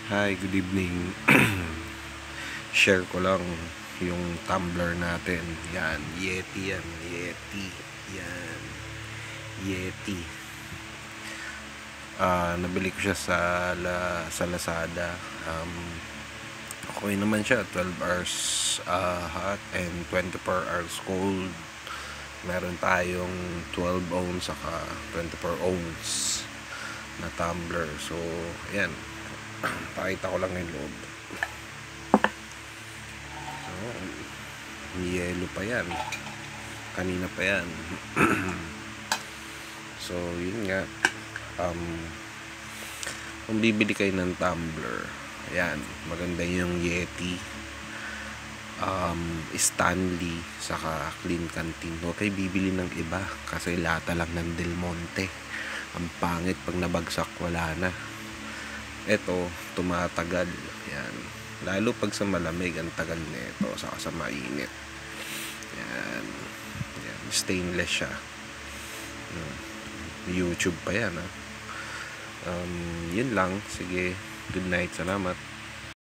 Hi, good evening. Share ko lang yung tumbler natin. Yan, Yeti yan. Yeti. Yan. Yeti. Nabili ko siya sa Lazada. Okay naman siya. 12 hours hot and 24 hours cold. Meron tayong 12 ounce saka 24 ounce na tumbler. So, ayan. Pakita ko lang yung loob. So, yelo pa yan. Kanina pa yan. So, yun nga. Kung bibili kayo ng tumbler, ayan, maganda yung Yeti, Stanley, saka Clean Canteen. Huwag kayo bibili ng iba kasi lata lang ng Del Monte. Ang pangit pag nabagsak, wala na. Ito, tumatagal. Yan. Lalo pag sa malamig, ang tagal nito. Saka sa mainit. Yan. Yan. Stainless siya. YouTube pa yan, ha. Yun lang. Sige. Good night. Salamat.